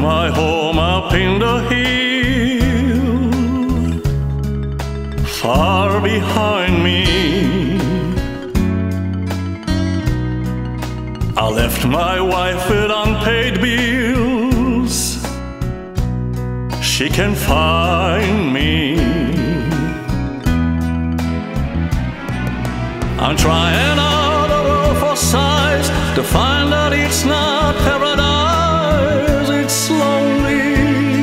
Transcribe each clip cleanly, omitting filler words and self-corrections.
my home up in the hill, far behind me. I left my wife with unpaid bills. She can find me. I'm trying out the world for size to find that it's not paradise, it's lonely.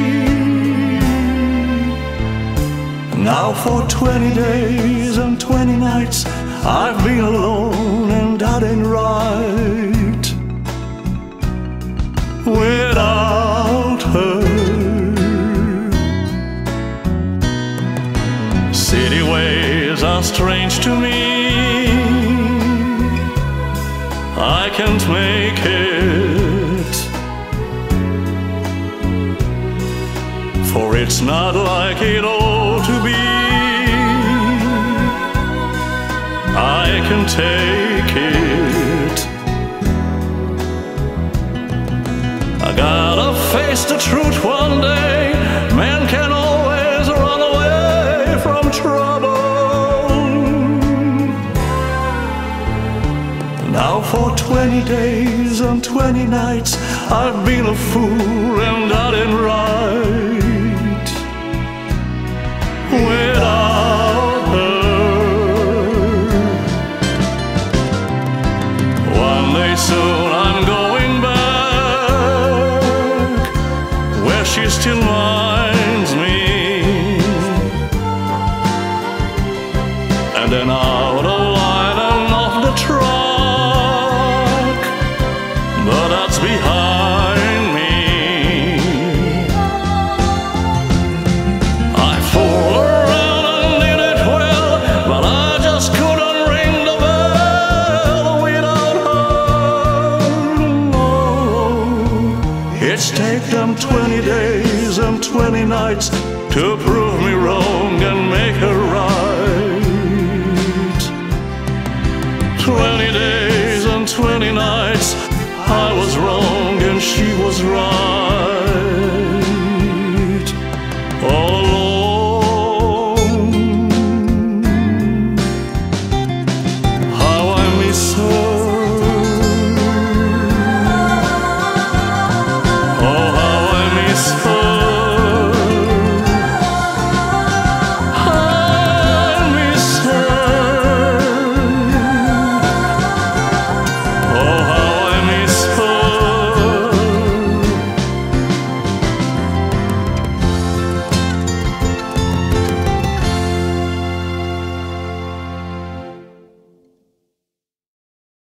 Now for 20 days and 20 nights I've been alone, and that ain't right. Without her, city ways are strange to me. I can't make it, for it's not like it ought to be. I can take it. I gotta face the truth one day. Man can always run away from trouble. Now for 20 days and 20 nights I've been a fool, and that ain't right. Without her, one day soon I'm going back where she still minds me, and then out of line and off the track, but that's behind me. I fooled around and did it well, but I just couldn't ring the bell without her. No. It's taken 20 days and 20 nights to prove me wrong and make her right. 20 days and 20 nights I was wrong and she was right.